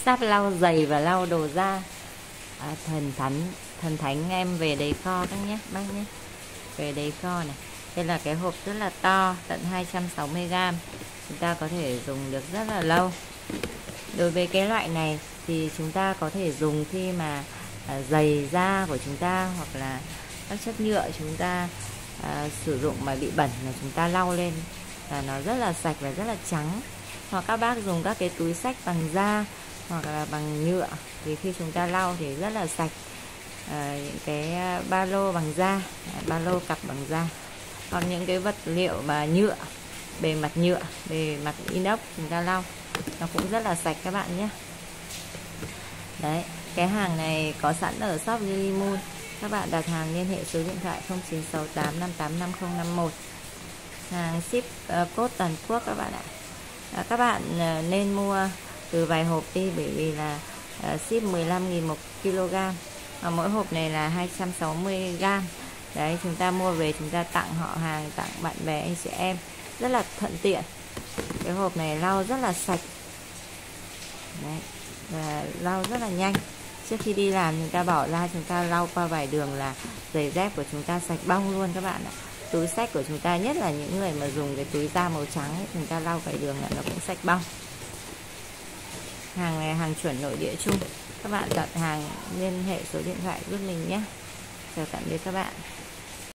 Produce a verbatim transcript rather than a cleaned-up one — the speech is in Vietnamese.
sáp lau giày và lau đồ da. À, thần thánh thần thánh em về đầy kho các nhé bác nhé, về đầy kho này. Đây là cái hộp rất là to, tận hai trăm sáu mươi gam, chúng ta có thể dùng được rất là lâu. Đối với cái loại này thì chúng ta có thể dùng khi mà à, giày da của chúng ta hoặc là các chất nhựa chúng ta à, sử dụng mà bị bẩn là chúng ta lau lên là nó rất là sạch và rất là trắng. Hoặc các bác dùng các cái túi xách bằng da hoặc là bằng nhựa thì khi chúng ta lau thì rất là sạch. À, những cái ba lô bằng da, ba lô cặp bằng da, còn những cái vật liệu mà nhựa, bề mặt nhựa, bề mặt inox chúng ta lau nó cũng rất là sạch các bạn nhé. Đấy, cái hàng này có sẵn ở shop Lily Moon. Các bạn đặt hàng liên hệ số điện thoại không chín sáu tám năm tám năm không năm một. Hàng ship uh, code toàn quốc các bạn ạ. À, các bạn uh, nên mua từ vài hộp đi, bởi vì là uh, ship mười lăm nghìn một kg. Và mỗi hộp này là hai trăm sáu mươi gam. Đấy, chúng ta mua về chúng ta tặng họ hàng, tặng bạn bè anh chị em rất là thuận tiện. Cái hộp này lau rất là sạch. Đấy, và lau rất là nhanh. Trước khi đi làm chúng ta bỏ ra, chúng ta lau qua vài đường là giày dép của chúng ta sạch bong luôn các bạn ạ. Túi xách của chúng ta, nhất là những người mà dùng cái túi da màu trắng ấy, chúng ta lau vài đường là nó cũng sạch bong. Hàng này hàng chuẩn nội địa chung. Các bạn đặt hàng liên hệ số điện thoại giúp mình nhé. Chào tạm biệt các bạn.